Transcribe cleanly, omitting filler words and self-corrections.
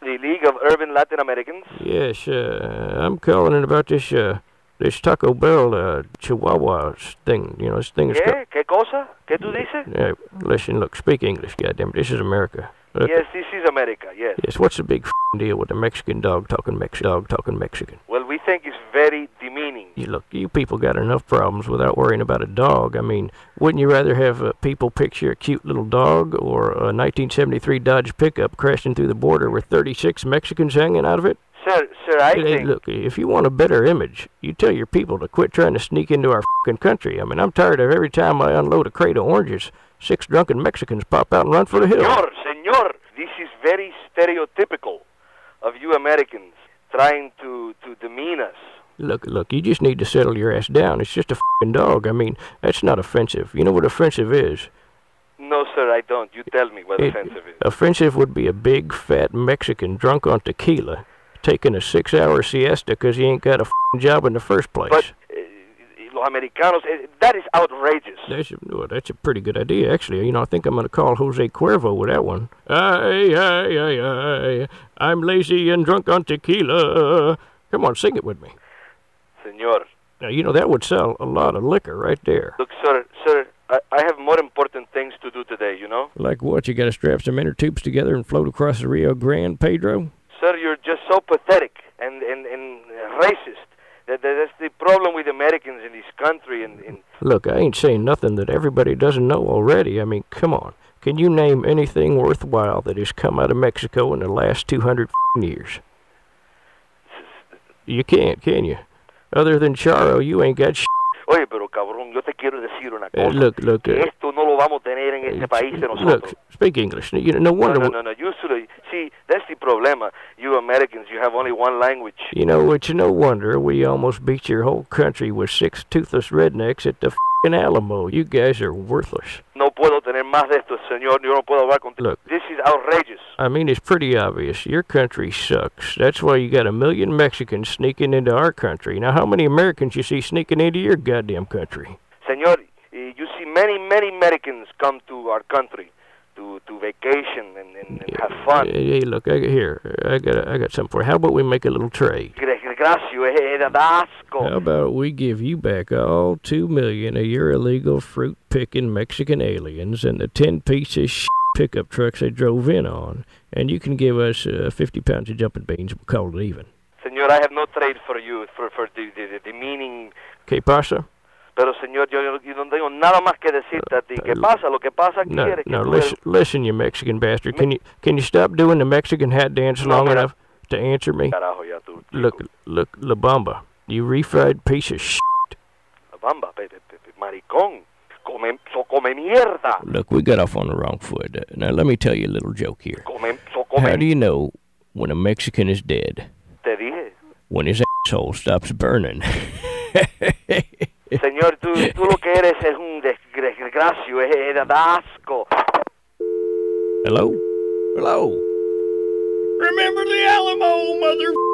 the League of Urban Latin Americans? Yes, I'm calling in about this Taco Bell Chihuahua thing. You know, this thing is... ¿Qué cosa? ¿Qué tú dices? Listen, look, speak English, goddammit. This is America. Look, yes, this is America, yes. Yes, what's the big deal with the Mexican dog talking Mexican? Well, we think it's very demeaning. Look, you people got enough problems without worrying about a dog. I mean, wouldn't you rather have people picture a cute little dog or a 1973 Dodge pickup crashing through the border with 36 Mexicans hanging out of it? Sir, I think... Look, if you want a better image, you tell your people to quit trying to sneak into our fucking country. I mean, I'm tired of every time I unload a crate of oranges, 6 drunken Mexicans pop out and run for the hills. Senor, this is very stereotypical of you Americans trying to demean us. Look, you just need to settle your ass down. It's just a fucking dog. I mean, that's not offensive. You know what offensive is? No, sir, I don't. You tell me what offensive is. Offensive would be a big, fat Mexican drunk on tequila taking a 6-hour siesta because he ain't got a fucking job in the first place. But, los Americanos, that is outrageous. That's a pretty good idea, actually. You know, I think I'm going to call Jose Cuervo with that one. I'm lazy and drunk on tequila. Come on, sing it with me. Senor. Now, you know, that would sell a lot of liquor right there. Look, sir, I have more important things to do today, you know? Like what? You got to strap some inner tubes together and float across the Rio Grande, Pedro? Sir, you're just so pathetic and racist. That's the problem with Americans in this country. Look, I ain't saying nothing that everybody doesn't know already. I mean, come on. Can you name anything worthwhile that has come out of Mexico in the last 200 years? You can't, can you? Other than Charo, you ain't got Oye, pero cabrón, yo te quiero decir una cosa. Look. Esto no lo vamos a tener en este país de nosotros. Look, speak English. You know, no wonder. No. You should see. That's the problema. You Americans, you have only one language. You know, it's no wonder we almost beat your whole country with 6 toothless rednecks at the f***ing Alamo. You guys are worthless. No puedo tener más de esto, señor. Yo no puedo hablar contigo. Look, this is outrageous. I mean, it's pretty obvious. Your country sucks. That's why you got 1 million Mexicans sneaking into our country. Now, how many Americans you see sneaking into your goddamn country? Senor, you see many Americans come to our country to vacation and have fun. Hey, look, I got something for you. How about we make a little trade? How about we give you back all 2 million of your illegal fruit-picking Mexican aliens and the 10 pieces of pickup trucks they drove in on, and you can give us 50 pounds of jumping beans. We'll call it even. Senor, I have no trade for you for the meaning. ¿Qué pasa? Pero, señor, yo no tengo nada más que decirte a ti. ¿Qué pasa? Lo que pasa aquí es que listen, you Mexican bastard. Can you stop doing the Mexican hat dance long enough to answer me? Carajo, ya tú, look, La Bamba, you refried piece of shit. La Bamba, maricón. Come mierda. Look, we got off on the wrong foot. Now, let me tell you a little joke here. How do you know when a Mexican is dead? Te dije. When his asshole stops burning. Señor, tú lo que eres es un desgracio, da asco. Hello? Remember the Alamo, mother...